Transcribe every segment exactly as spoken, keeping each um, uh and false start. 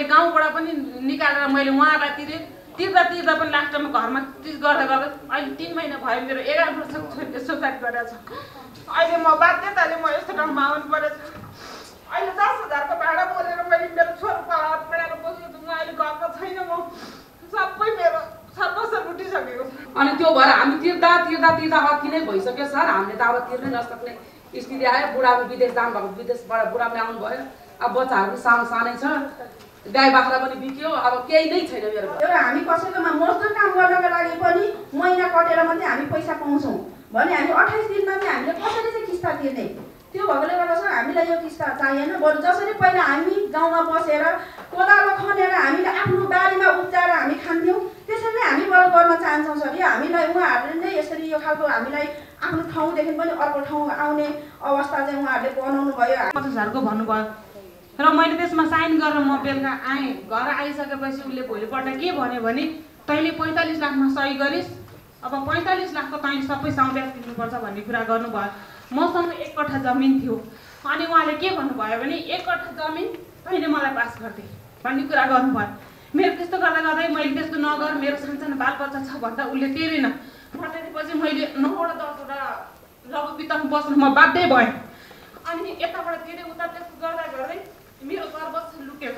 मैले गाउँबाट पनि निकालेर मैले उहाँहरूलाई तिरेँ। तिर्दा तिर्दा पनि लास्टमा घरमा चिज गर्दा गर्दा अहिले तिन महिना भयो मेरो एघार वर्षको छोरीले सुसाइड गरेको छ। अहिले म बाध्यताले म यस्तो ठाउँमा आउनु परेछ। अहिले दस हजारको भाडा बोलेर मैले मेरो छोरो पढाएर बसेको छु। म अहिले घरमा छैन, म सबै मेरो सर्वस्व लुटिसकेको छ। अनि त्यो भएर हामी तिर्दा तिर्दा तिर्दा अति नै भइसक्यो सर। हामीले त अब तिर्नै नसक्ने स्थिति आयो। बुढाको विदेश जानुभएको, विदेशबाट बुढाले आउनुभयो। अब बच्चाहरू सानो सानै छ, गाई बाख्रा पनि बिक्यो, अब केही नै छैन मेरो। एउटा हामी कसैकोमा मजदुर काम गर्नको लागि पनि महिना कटेर मात्रै हामी पैसा पाउँछौँ भने हामी अठाइस दिनमा चाहिँ हामीले कसरी चाहिँ किस्ता तिर्ने? त्यो भएकोले गर्दा सर हामीलाई यो किस्ता चाहिएन। बरु जसरी पहिला हामी गाउँमा बसेर कोदालो खनेर हामीले आफ्नो बारीमा उब्जाएर हामी खान्थ्यौँ, त्यसरी नै हामी बरु गर्न चाहन्छौँ सर। यो हामीलाई उहाँहरूले नै यसरी यो खालको हामीलाई आफ्नो ठाउँदेखि पनि अर्को ठाउँ आउने अवस्था चाहिँ उहाँहरूले बनाउनु भयो। पचास हजारको भन्नुभयो र मैले त्यसमा साइन गरेर म बेलुका आएँ। घर आइसकेपछि उसले भोलिपल्ट के भन्यो भने तैँले पैँतालिस लाखमा सही गरिस्, अब पैँतालिस लाखको तैँले सबै सौदा तिर्नुपर्छ भन्ने कुरा गर्नुभयो। मसँग एक कट्ठा जमिन थियो अनि उहाँले के भन्नुभयो भने एक कट्ठा जमिन तैँले मलाई पास गरिदिए भन्ने कुरा गर्नुभयो। मेरो त्यस्तो गर्दा गर्दै मैले त्यस्तो नगर, मेरो सानसानो बालबच्चा छ भन्दा उसले तिरेन। फर्काएपछि मैले नौवटा दसवटा लघु वित्तमा बस्नु म बाध्य भएँ। अनि यताबाट तिरे उता त्यस्तो गर्दा गर्दै मेरो सर्वस्व लुकेछ।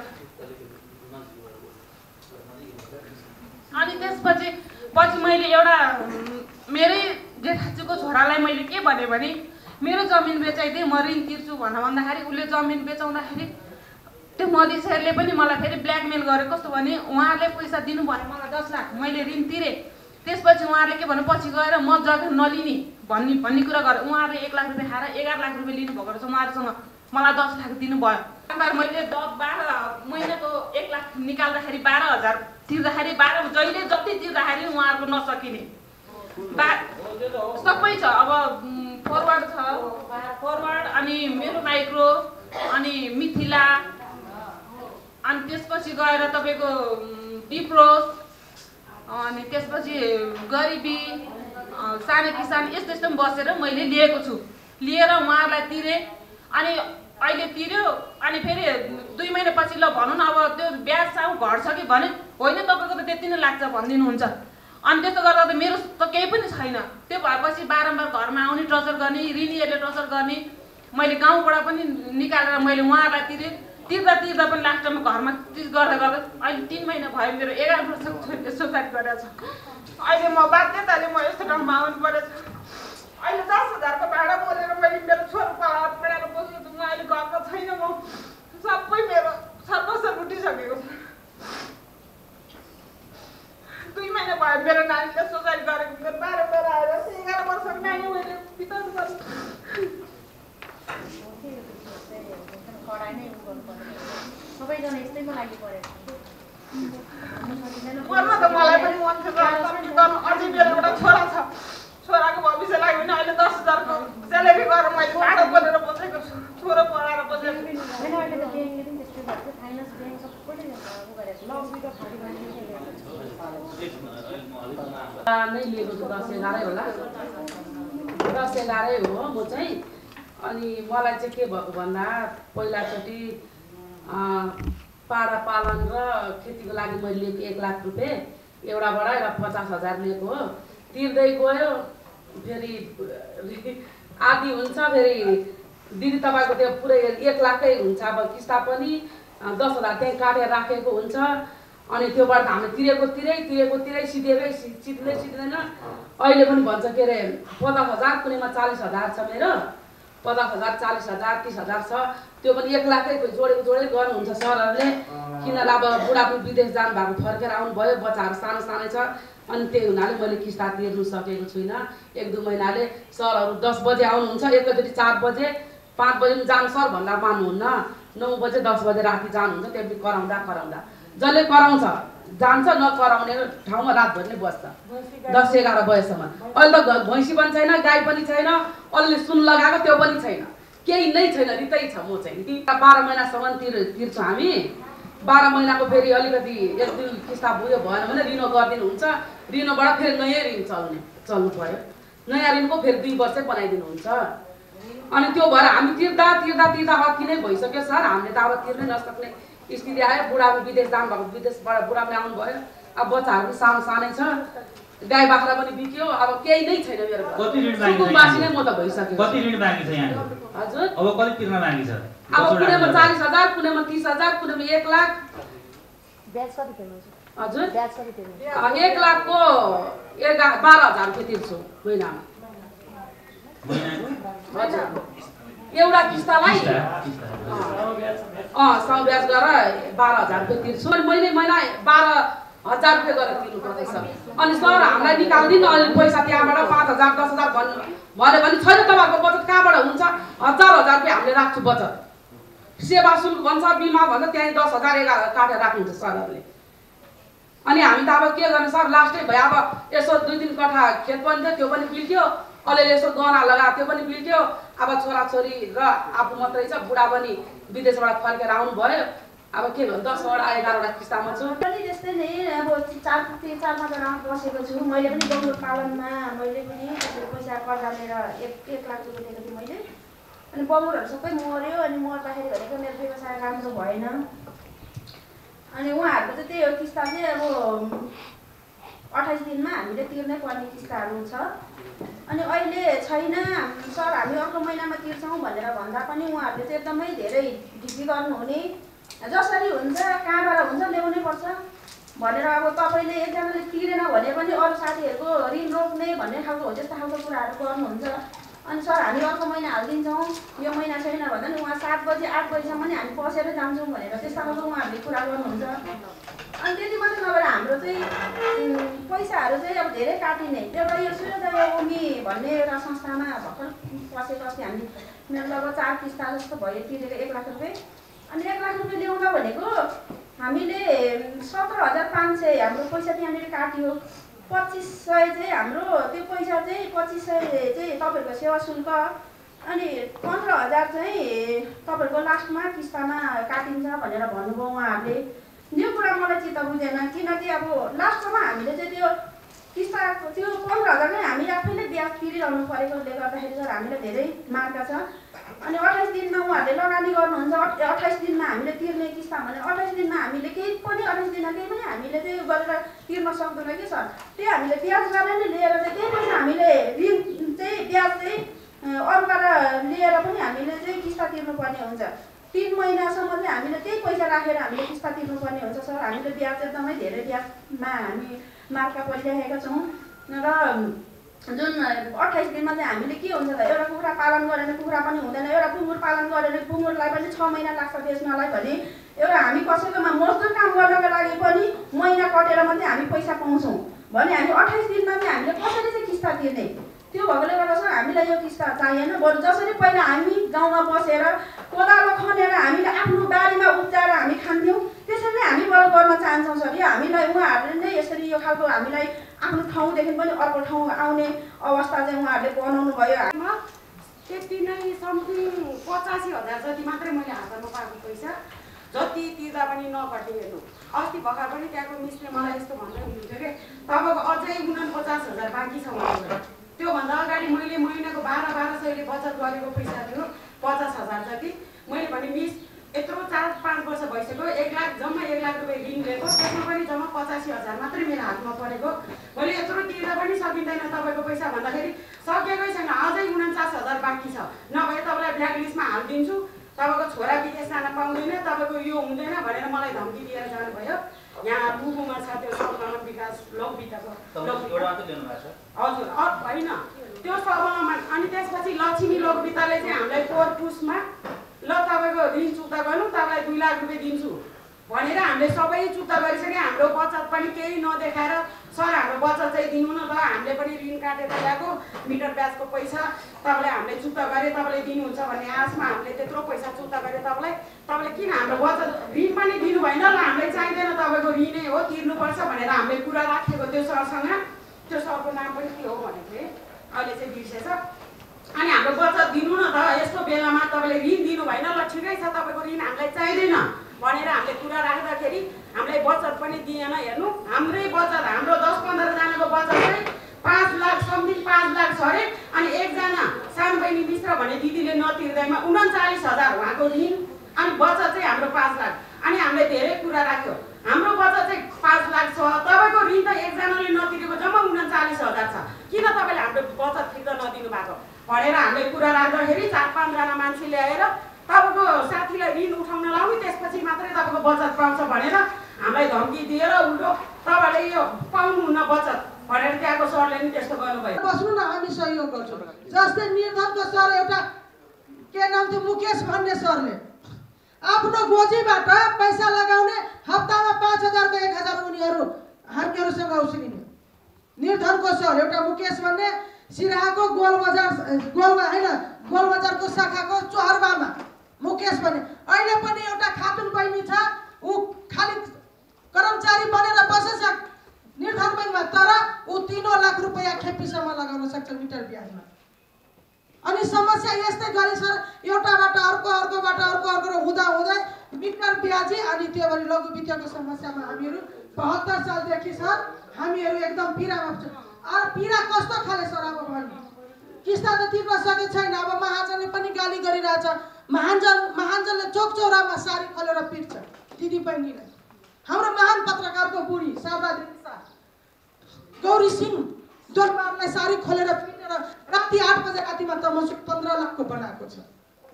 अनि त्यसपछि पछि मैले एउटा मेरै जेठाजुको छोरालाई मैले के भने भने मेरो जमिन बेचाइदिएँ, म ऋण तिर्छु भनेर भन्दाखेरि उसले जमिन बेचाउँदाखेरि त्यो मधेसीहरूले पनि मलाई फेरि ब्ल्याकमेल गरे। कस्तो भने उहाँहरूले पैसा दिनु भने मलाई दस लाख मैले ऋण तिरेँ। त्यसपछि उहाँहरूले के भन्नु पछि गएर म जग्गा नलिने भन्ने भन्ने कुरा गरे। उहाँहरूले एक लाख रुपियाँ खाएर एघार लाख रुपियाँ लिनुभएको रहेछ उहाँहरूसँग, मलाई दस लाख दिनुभयो। मैले दस बाह्र महिनाको एक लाख निकाल्दाखेरि बाह्र हजार तिर्दाखेरि बाह्र जहिले जति तिर्दाखेरि उहाँहरूको नसकिने बा सबै छ। अब फरवर्ड छ, फरवर्ड अनि मेरो माइक्रो अनि मिथिला अनि त्यसपछि गएर तपाईँको डिप्रोस अनि त्यसपछि गरिबी सानो किसान यस्तो यस्तो पनि बसेर मैले लिएको छु। लिएर उहाँहरूलाई तिरेँ। अनि अहिले तिर्यो अनि फेरि दुई महिना पछि ल भनौँ न अब त्यो ब्याज साउ घट्छ कि भने होइन तपाईँको त त्यति नै लाग्छ भनिदिनुहुन्छ। अनि त्यस्तो गर्दा त मेरो त केही पनि छैन। त्यो भएपछि बारम्बार घरमा आउने टर्चर गर्ने, ऋणीहरूले टर्चर गर्ने। मैले गाउँबाट पनि निकालेर मैले उहाँहरूलाई तिरेँ। तिर्दा तिर्दा पनि लास्टमा घरमा चिज गर्दा गर्दा अहिले तिन महिना भयो मेरो एघार वर्षको छोरीले सुसाइड गरेको छ। अहिले म बाध्यताले म यस्तो ठाउँमा आउनु परेछ। अहिले दस हजारको भाडा बोलेर मैले मेरो छोरो पढाएर बसेको छु। म अहिले घरमा छैन, म सबै मेरो सर्वस्व लुटिसकेको छ। दुई महिना भयो मेरो नानीले सुसाइड गरेको। मेरो बाह्र बाह्र आएर एघार वर्षको नानी मैले बिताउनु पर्छ। सबैजना यस्तैमा लागि परेको पर्न त मलाई पनि मन छ गर्नु। अझै मेरो एउटा छोरा छ, छोराको भविष्य लागि पनि अहिले दस हजारको सेलेरी गरेर मैले भाडा बोलेर बसेको छु, छोरो पढाएर बसेको छु। नै लिएको छु दस एघारै होला, दस एघारै हो म चाहिँ। अनि मलाई चाहिँ के भएको भन्दा पहिलाचोटि पाडा पालन र खेतीको लागि मैले लिएको एक लाख रुपियाँ एउटाबाट र पचास हजार लिएको हो। तिर्दै गयो, फेरि आदि हुन्छ, फेरि दिदी तपाईँको त्यो पुरै एक लाखै हुन्छ। अब किस्ता पनि दस हजार त्यहीँ काटेर राखेको हुन्छ। अनि त्योबाट हामीले तिरेको तिरै तिरेको तिरै सिधेकै सिध्दै सिध्दैन। अहिले पनि भन्छ के अरे पचास हजार कुनैमा चालिस हजार छ मेरो, पचास हजार चालिस हजार तिस हजार छ। त्यो पनि एक लाखै जोडेको जोडेको गर्नुहुन्छ सरहरूले। किन अब बुढाबुढी विदेश जानुभएको फर्केर आउनुभयो, बच्चाहरू सानो सानै छ। अनि त्यही हुनाले मैले किस्ता तिर्नु सकेको छुइनँ। एक दुई महिनाले सरहरू दस बजे आउनुहुन्छ, एकैचोटि चार बजे पाँच बजे पनि जानु सर भन्दा मान्नुहुन्न। नौ बजे दस बजे राति जानुहुन्छ। त्यहाँदेखि कराउँदा कराउँदा जसले कराउँछ जान्छ, नकराउने ठाउँमा रातभरि नै बस्छ दस एघार बजेसम्म। अहिले त भैँसी पनि छैन, गाई पनि छैन, अलि सुन लगाएको त्यो पनि छैन, केही नै छैन, रितै छ। म चाहिँ बाह्र महिनासम्म तिर तिर्छु हामी। बाह्र महिनाको फेरि अलिकति एक दुई किस्ता बुझ्यो भएन भने रिनो गरिदिनुहुन्छ। रिनोबाट फेरि नयाँ ऋण चल्ने चल्नु पऱ्यो। नयाँ ऋणको फेरि दुई वर्षै बनाइदिनुहुन्छ। अनि त्यो भएर हामी तिर्दा तिर्दा तिर्दा अति नै भइसक्यो सर। हामीले त अब तिर्नै नसक्ने स्थिति आयो। बुढा विदेश जानुभएको, विदेशबाट बुढा पनि आउनुभयो। अब बच्चाहरू पनि सानो सानै छ, गाई बाख्रा पनि बिक्यो, अब केही नै छैन मेरो। कति ऋण बाँकी छ? सुकुम्बासी नै म त भइसक्यो। कति ऋण बाँकी छ यहाँ? हजुर अब कति तिर्न बाँकी छ? अब कुनैमा चालीस हजार, कुनैमा तीस हजार, कुनैमा एक लाख। ब्याज कति तिर्नुहुन्छ? हजुर ब्याज कति तिर्नुहुन्छ? एक लाखको एघार बाह्र हजार रुपियाँ तिर्छु महिनामा। हजुर एउटा किस्तालाई अँ सौ ब्याज गरेर बाह्र हजार रुपियाँ तिर्छु। अनि मैले महिना बाह्र हजार रुपियाँ गरेर तिर्नु पर्दैछ। अनि सर हामीलाई निकालिदिनु अहिले पैसा त्यहाँबाट पाँच हजार दस हजार भन्नु भन्यो भने छैन तपाईँहरूको बचत कहाँबाट हुन्छ? हजार हजार रुपियाँ हामीले राख्छु बचत। सेवा शुल्क भन्छ, बिमा भन्छ, त्यहाँ दस हजार एघार काटेर राख्नुहुन्छ सरहरूले। अनि हामी त अब के गर्ने सर, लास्टै भयो। अब यसो दुई तिन कठा खेत पनि थियो, त्यो पनि पिल्थ्यो। अलिअलि यसो गहना लगाएको त्यो पनि पिल्थ्यो। अब छोराछोरी र आफू मात्रै छ, बुढा पनि विदेशबाट फर्केर आउनु भयो। अब के भन्नु, दसवटा एघारवटा किस्तामा छु। पनि त्यस्तै नै अब चार चार पाँच जना बसेको छु। मैले पनि गहुँ पालनमा मैले पनि पैसा कर्जा लिएर एक एक लाख रुपियाँ दिएको थिएँ मैले। अनि बबुरहरू सबै मऱ्यो। अनि मर्दाखेरि भनेको मेरो व्यवसाय राम्रो भएन। अनि उहाँहरूको चाहिँ त्यही हो, किस्ता चाहिँ अब अठाइस दिनमा हामीले तिर्नै पर्ने किस्ताहरू छ। अनि अहिले छैन सर, हामी अर्को महिनामा तिर्छौँ भनेर भन्दा पनि उहाँहरूले चाहिँ एकदमै धेरै ढिकी गर्नुहुने। जसरी हुन्छ कहाँबाट हुन्छ ल्याउनै पर्छ भनेर अब तपाईँले एकजनाले तिरेन भने पनि अरू साथीहरूको ऋण रोक्ने भन्ने खालको हो, त्यस्तो खालको कुराहरू गर्नुहुन्छ। अनि सर हामी अर्को महिना हालिदिन्छौँ, यो महिना छैन भन्दा नि उहाँ सात बजी आठ बजीसम्म नि हामी बसेर जान्छौँ भनेर त्यस्तो खालको उहाँहरूले कुरा गर्नुहुन्छ। अनि त्यति मात्रै नभएर हाम्रो चाहिँ पैसाहरू चाहिँ अब धेरै काटिने। एउटा यो सूर्योदय ओमी भन्ने एउटा संस्थामा भर्खर पसेको अस्ति हामी मेरो लगभग चार किस्ता जस्तो भयो तिरेको एक लाख रुपियाँ। अनि एक लाख रुपियाँ ल्याउँदा भनेको हामीले सत्र हजार पाँच सय हाम्रो पैसा त्यहाँनिर काट्यो। पच्चिस सय चाहिँ हाम्रो त्यो पैसा चाहिँ पच्चिस सय चाहिँ तपाईँहरूको सेवा शुल्क। अनि पन्ध्र हजार चाहिँ तपाईँहरूको लास्टमा किस्तामा काटिन्छ भनेर भन्नुभयो उहाँहरूले। यो कुरा मलाई चित्त बुझेन, किनकि अब लास्टसम्म हामीले चाहिँ त्यो किस्ता त्यो पन्ध्र हजार नै हामी आफैले ब्याज तिरिरहनु परेकोले गर्दाखेरि सर हामीलाई धेरै मार्का छ। अनि अठाइस दिनमा उहाँहरूले लगानी गर्नुहुन्छ। अठाइस दिनमा हामीले तिर्ने किस्ता भने अठाइस दिनमा हामीले केही पनि अठाइस दिनमा केही पनि हामीले चाहिँ गरेर तिर्न सक्दैन कि सर। त्यही हामीले ब्याज गरेर नै लिएर चाहिँ त्यही पैसा हामीले ऋण चाहिँ ब्याज चाहिँ अरूबाट लिएर पनि हामीले चाहिँ किस्ता तिर्नुपर्ने हुन्छ। तिन महिनासम्म चाहिँ हामीले त्यही पैसा राखेर हामीले किस्ता तिर्नुपर्ने हुन्छ सर। हामीले ब्याज एकदमै धेरै ब्याजमा हामी मार्का परिरहेका छौँ। र जुन अठाइस दिनमा चाहिँ हामीले के हुन्छ त, एउटा कुखुरा पालन गरेर कुखुरा पनि हुँदैन, एउटा कुकुर पालन गरेर कुकुरलाई पनि छ महिना लाग्छ बेच्नलाई भने एउटा हामी कसैकोमा मजदुर काम गर्नको लागि पनि महिना कटेर मात्रै हामी पैसा पाउँछौँ भने हामी अठाइस दिनमा चाहिँ हामीले कसरी चाहिँ किस्ता तिर्ने? त्यो भएकोले गर्दा सर हामीलाई यो किस्ता चाहिएन। बरु जसरी पहिला हामी गाउँमा बसेर कोदालो खनेर हामीले आफ्नो बारीमा उब्जाएर हामी खान्थ्यौँ, त्यसरी नै हामी बरु गर्न चाहन्छौँ सर। यो हामीलाई उहाँहरूले नै यसरी यो खालको हामीलाई आफ्नो ठाउँदेखि पनि अर्को ठाउँ आउने अवस्था चाहिँ उहाँहरूले बनाउनु भयो। त्यति नै समथिङ पचासी हजार जति मात्रै मैले हातमा पाएको पैसा, जति तिर्दा पनि नघट्ने हेर्नु। अस्ति भर्खर पनि त्यहाँको मिसले मलाई यस्तो भन्दै हुनुहुन्थ्यो कि तपाईँको अझै उनपचास हजार बाँकी छ भनेर। त्योभन्दा अगाडि मैले महिनाको बाह्र बाह्र सयले बचत गरेको पैसा थियो पचास हजार जति। मैले भने मिस यत्रो चार पाँच वर्ष भइसक्यो, एक लाख जम्मा एक लाख रुपियाँ ऋण लिएको, त्यसमा पनि जम्मा पचासी हजार मात्रै मेरो हातमा परेको। मैले यत्रो तिर्दा पनि सकिँदैन तपाईँको पैसा भन्दाखेरि सकेकै छैन, अझै उन्चास हजार बाँकी छ, नभए तपाईँलाई ब्ल्याक लिस्टमा हालिदिन्छु, तपाईँको छोरा विदेश जान पाउँदैन, तपाईँको यो हुँदैन भनेर मलाई धम्की दिएर जानुभयो। यहाँ बुबुमा छ त्यो सर्वलम्बन विकास लोकवित्तको हजुर होइन त्यो सर्वलम्बन। अनि त्यसपछि लक्ष्मी लोकवित्तले चाहिँ हामीलाई पोहोर पुसमा ल तपाईँको ऋण चुक्ता गर्नु, तपाईँलाई दुई लाख रुपियाँ दिन्छु भनेर हामीले सबै चुक्ता गरिसक्यो। हाम्रो बचत पनि केही नदेखाएर सर हाम्रो बचत चाहिँ दिनु न त, हामीले पनि ऋण काटेर ल्याएको मिटर ब्याजको पैसा तपाईँलाई हामीले चुक्ता गरे, तपाईँले दिनुहुन्छ भन्ने आशमा हामीले त्यत्रो पैसा चुक्ता गरे तपाईँलाई। तपाईँले किन हाम्रो बचत ऋण पनि दिनु भएन, ल हामीलाई चाहिँदैन तपाईँको ऋणै हो तिर्नुपर्छ भनेर हामीले कुरा राखेको त्यो सरसँग। त्यो सरको नाम पनि के हो भनेको थिएँ, अहिले चाहिँ बिर्सेछ। अनि हाम्रो बचत दिनु न त, यस्तो बेलामा तपाईँले ऋण दिनु भएन, ल ठिकै छ तपाईँको ऋण हामीलाई चाहिँदैन भनेर हामीले कुरा राख्दाखेरि हामीलाई बचत पनि दिएन। हेर्नु हाम्रै बचत, हाम्रो दस पन्ध्रजनाको बचत चाहिँ पाँच लाख समथिङ पाँच लाख छ अरे। अनि एकजना सानो बहिनी मिश्र भन्ने दिदीले नतिर्दैमा उन्चालिस हजार उहाँको ऋण, अनि बचत चाहिँ हाम्रो पाँच लाख। अनि हामीले धेरै कुरा राख्यो। हाम्रो बजेट चाहिँ पाँच लाख छ, तपाईँको ऋण त एकजनाले नतिरेको जम्मा उन्चालिस हजार छ, किन तपाईँले हाम्रो बचत फिर्ता नदिनु भएको भनेर हामीले कुरा राख्दाखेरि चार पाँचजना मान्छे ल्याएर तपाईँको साथीलाई ऋण उठाउन लाउनु त्यसपछि मात्रै तपाईँको बचत पाउँछ भनेर हामीलाई धम्की दिएर उल्टो तपाईँले यो पाउनुहुन्न बचत भनेर त्यहाँको सरले नि त्यस्तो गर्नुभयो। बस्नु न, हामी सहयोग गर्छौँ। जस्तै निर्धनको सर एउटा के नाम थियो मुकेश भन्ने सरले आफ्नो गोजीबाट पैसा लगाउने हप्तामा पाँच हजारको एक हजार उनीहरू हामीहरूसँग उसिलिने निर्धनको सर एउटा मुकेश भन्ने सिराहाको गोल बजार गोल होइन गोल बजारको शाखाको चौहरबामा मुकेश भन्ने अहिले पनि एउटा खातुन बहिनी छ, ऊ खालि कर्मचारी बनेर बसेछ निर्धन बैङ्कमा, तर ऊ तीनों लाख रुपियाँ खेपीसम्म लगाउन सक्छ मिटर ब्याजमा। अनि समस्या यस्तै गरी सर एउटाबाट अर्को अर्कोबाट अर्को अर्को हुँदा हुँदै मिटर ब्याजी अनि त्यो भने लघु वित्तको समस्यामा हामीहरू बहत्तर सालदेखि सर हामीहरू एकदम पीडामा छ। अरू पीडा कस्तो खाले सर अब भन्नु, किस्ता त तिर्न सके छैन। अब महाजनले पनि गाली गरिरहेछ, महाजन महाजनले चोक चौरामा सारी खोलेर पिट्छ दिदी बहिनीलाई। हाम्रो महान पत्रकारको बुढी शारदा देवी शाह गौरी सिंह दोलबारलाई सारी खोलेर पिटेर राति आठ बजे रातिमा तमसुक पन्ध्र लाखको बनाएको छ।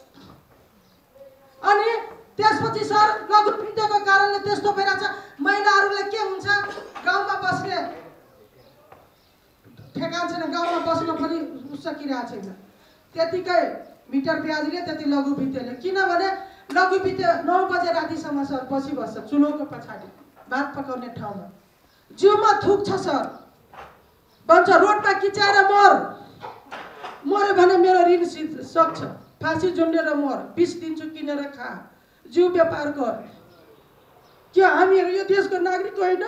अनि त्यसपछि सर लघु वित्तको कारणले त्यस्तो भइरहेछ। महिलाहरूले के हुन्छ, गाउँमा बस्ने ठेकान छैन, गाउँमा बस्न पनि सकिरहेको छैन। त्यतिकै मिटर ब्याजले त्यति लघु वित्तले, किनभने लघु वित्त नौ बजे रातिसम्म सर बसिबस्छ चुलोको पछाडि भात पकाउने ठाउँमा, जिउमा थुक छ सर, भन्छ रोडमा किचाएर मर, मऱ्यो भने मेरो ऋण सक्छ, फाँसी झुन्डेर मर, बिस दिन्छु किनेर खा, जिउ व्यापार गर। के हामीहरू यो देशको नागरिक होइन?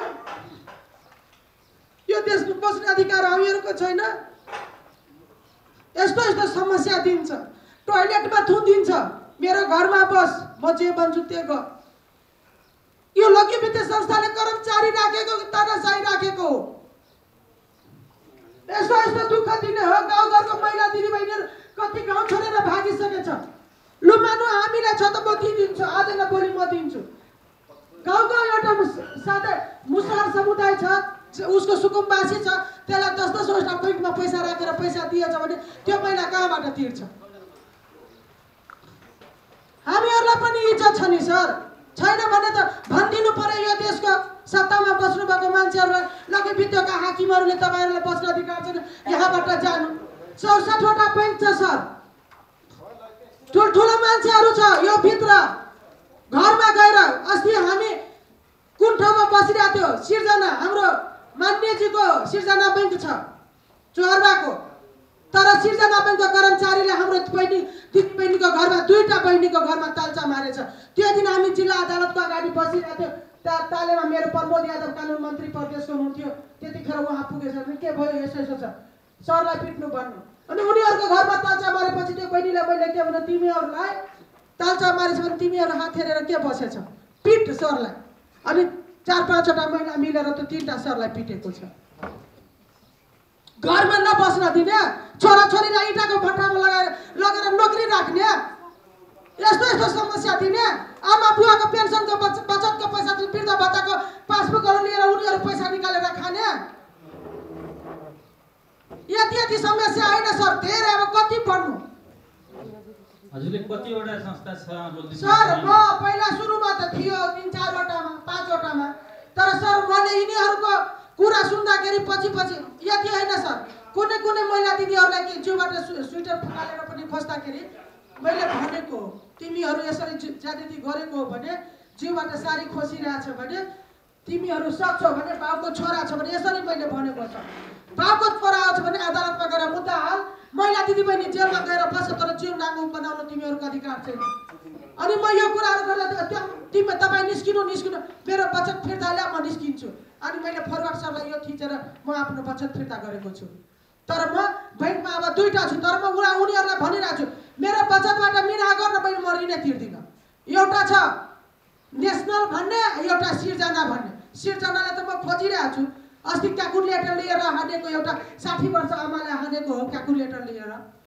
यो देशको बस्ने अधिकार हामीहरूको छैन? यस्तो यस्तो समस्या दिन्छ, टोयलेटमा थुनिदिन्छ, मेरो घरमा बस, म जे भन्छु त्यो गर। यो लघु वित्त संस्थाले कर्मचारी राखेको तानाशाही राखेको हो। यस्तो यस्तो दुःख दिने हो। गाउँघरको महिला दिदीबहिनीहरू कति गाउँ छोडेर भागिसकेछ। लु मानु हामीलाई छ त म दिन्छु, आज न भोलि म दिन्छु। गाउँको एउटा साथै मुसहर समुदाय छ, उसको सुकुम्बासी छ, त्यसलाई दस दसवटा बैङ्कमा पैसा राखेर पैसा दिएछ भने त्यो महिला कहाँबाट तिर्छ? हामीहरूलाई पनि इज्जत छ नि सर, छैन भने त भनिदिनु पर्यो। यो देशको सत्तामा बस्नु भएको मान्छेहरूलाई लघु वित्तका हाकिमहरूले तपाईँहरूलाई बस्न अधिकार छैन, यहाँबाट जानु। चौसठवटा बैङ्क छ सर, ठुल्ठुलो मान्छेहरू छ यो भित्र। घरमा गएर अस्ति हामी कुन ठाउँमा बसिरहेको थियो, सिर्जना हाम्रो मान्यजीको सिर्जना बैङ्क छ चौहरबाको, तर सिर्जना बैङ्कको कर्मचारीले हाम्रो बहिनी दिदी बहिनीको घरमा दुईटा बहिनीको घरमा ताल्चा मारेछ। त्यो दिन हामी जिल्ला अदालतको अगाडि बसिरहेको थियो, ता तालेमा मेरो प्रमोद यादव कानुन मन्त्री प्रदेशको हुनुहुन्थ्यो, त्यतिखेर उहाँ पुगेछ। के भयो, यसो यसो छ, सरलाई पिट्नु भन्नु। अनि उनीहरूको घरमा ताल्चा मारेपछि त्यो बहिनीलाई मैले के भने, तिमीहरूलाई ताल्चा मारेछ भने तिमीहरू हात हेरेर के बसेछ, पिट सरलाई। अनि चार पाँचवटा महिला मिलेर त तिनवटा सरलाई पिटेको छ। घरमा नबस्न दिने, छोराछोरीलाई इँटाको भट्टामा लगाएर लगेर नोकरी राख्ने, यस्तो यस्तो समस्या दिने, आमा बुवाको पेन्सनको बचतको पैसा वृद्ध भत्ताको पासबुकहरू लिएर उनीहरू पैसा निकालेर खाने, यति यति समस्या होइन सर, धेरै। अब कति पढ्नु? हजुरले कतिवटा संस्था छ बोल्दै सर? म पहिला सुरुमा त थियो तिन चारवटामा पाँचवटामा, तर सर मैले यिनीहरूको कुरा सुन्दाखेरि पछि पछि यति होइन सर, कुनै कुनै महिला दिदीहरूलाई कि जिउबाट स्वेटर फुकालेर पनि खोज्दाखेरि मैले भनेको तिमीहरू यसरी ज्यादती गरेको हो भने, जिउबाट सारी खोसिरहेछ भने तिमीहरू सक्छौ भने, बाउको छोरा छ भने यसरी मैले भनेको छ। बाउको छोरा आउँछ भने अदालतमा गएर मुद्दा हाल, महिला दिदीबहिनी जेलमा गएर बस्छ, तर जिउ नाङ्गो बनाउनु तिमीहरूको अधिकार छैन। अनि म यो कुराहरू गर्दा त्यो तिमी तपाईँ निस्किनु निस्किनु मेरो बचत फिर्ता ल्या, म निस्किन्छु। अनि मैले फरवर्ड सरलाई यो थिचेर म आफ्नो बचत फिर्ता गरेको छु। तर म बैङ्कमा अब दुईवटा छु, तर म उनी उनीहरूलाई भनिरहेको छु मेरो बचतबाट मिना गर्न मैले म ऋणै तिर्दिनँ। एउटा छ नेसनल भन्ने, एउटा सिर्जना भन्ने। सिर्जनालाई त म खोजिरहेको छु, अस्ति क्यालकुलेटर लिएर हानेको, एउटा साठी वर्ष आमाले हानेको हो क्यालकुलेटर लिएर।